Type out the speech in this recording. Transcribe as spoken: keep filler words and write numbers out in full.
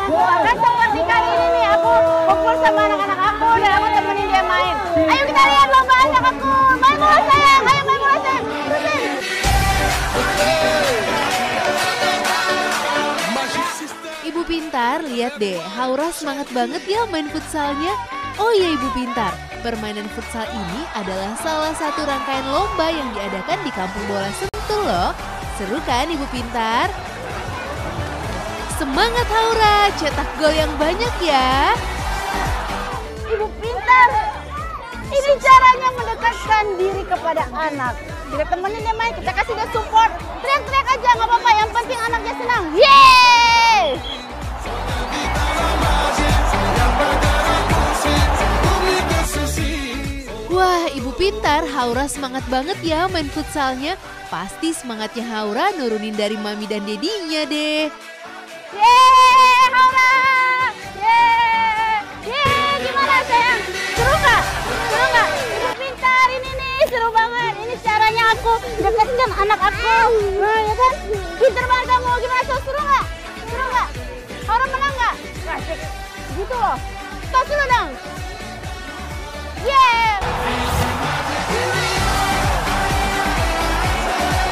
Bahkan seperti kali ini nih aku kumpul sama anak-anak aku dan aku temenin dia main. Ayo kita lihat lomba anak aku. Main bola sayang, ayo main bola sayang. Terusin. Ibu Pintar, lihat deh, Haura semangat banget ya main futsalnya. Oh iya Ibu Pintar, permainan futsal ini adalah salah satu rangkaian lomba yang diadakan di Kampung Bola Sentul loh. Seru kan Ibu Pintar? Semangat Haura, cetak gol yang banyak ya. Ibu Pintar, ini caranya mendekatkan diri kepada anak. Kita temenin dia main, kita kasih dia support. Teriak-teriak aja, nggak apa-apa, yang penting anaknya senang. Yeay! Wah, Ibu Pintar, Haura semangat banget ya main futsalnya. Pasti semangatnya Haura nurunin dari mami dan dedinya deh. Yeay, Haura! Yeay! Yeay, gimana sayang? Seru nggak? Seru nggak? Ibu Pintar, ini nih seru banget. Ini caranya aku dekatkan anak aku. Nah, ya kan? Pintar banget kamu. Gimana, so, seru nggak? Seru nggak? Haura menang nggak? Asik. Gitu loh. Tos dulu dong. Yeay!